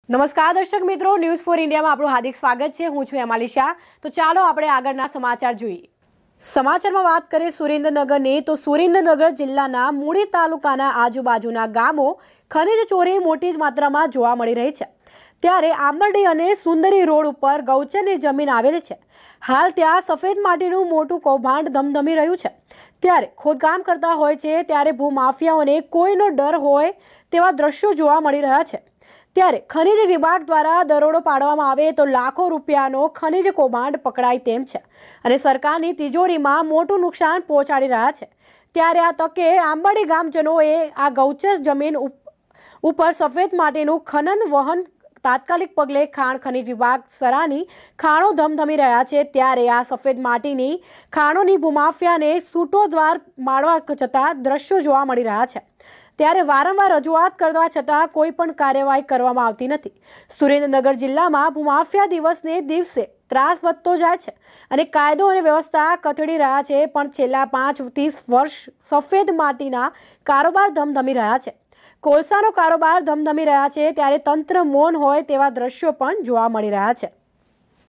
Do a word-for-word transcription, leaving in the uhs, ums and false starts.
નમસ્કાર દર્શક મિત્રો, ન્યૂઝ ફોર ઇન્ડિયામાં આપણું હાર્દિક સ્વાગત છે। હું છું એમાલી શાહ। તો ચાલો આપણે આગળના સમાચાર જોઈએ। સમાચારમાં વાત કરીએ સુરેન્દ્રનગરની, તો સુરેન્દ્રનગર જિલ્લાના મૂળી તાલુકાના આજુબાજુના ગામો ખનિજ ચોરી મોટી માત્રામાં જોવા મળી રહી છે। ત્યારે આંબરડી અને સુંદરી રોડ ઉપર ગૌચરની જમીન આવેલી છે। હાલ ત્યાં સફેદ માટીનું મોટું કૌભાંડ ધમધમી રહ્યું છે। ત્યારે ખોદકામ કરતા હોય છે ત્યારે ભૂમાફિયાઓને કોઈનો ડર હોય તેવા દ્રશ્યો જોવા મળી રહ્યા છે। ત્યારે ખનિજ વિભાગ દ્વારા દરોડો પાડવામાં આવે તો લાખો રૂપિયાનો ખનિજ કૌભાંડ પકડાય તેમ છે અને સરકારની તિજોરીમાં મોટું નુકસાન પહોંચાડી રહ્યા છે। ત્યારે આ તકે આંબરડી ગામજનોએ આ ગૌચર જમીન ઉપર સફેદ માટીનું ખનન વહન તાત્કાલિક પગલે ખાણ ખનિજ વિભાગ સરાની ખાણો ધમધમી રહ્યા છે। ત્યારે આ સફેદ માટીની ખાણોની ભૂમાફિયાને સૂટો દ્વાર માળવા જતા દ્રશ્યો જોવા મળી રહ્યા છે। ત્યારે વારંવાર રજૂઆત કરવા છતાં કોઈ પણ કાર્યવાહી કરવામાં આવતી નથી। સુરેન્દ્રનગર જિલ્લામાં ભૂમાફિયા દિવસને દિવસે ત્રાસ વધતો જાય છે અને કાયદો અને વ્યવસ્થા કથળી રહ્યા છે, પણ છેલ્લા પાંચ ત્રીસ વર્ષ સફેદ માટીના કારોબાર ધમધમી રહ્યા છે। કોલસાનો કારોબાર ધમધમી રહ્યા છે, ત્યારે તંત્ર મૌન હોય તેવા દ્રશ્યો પણ જોવા મળી રહ્યા છે।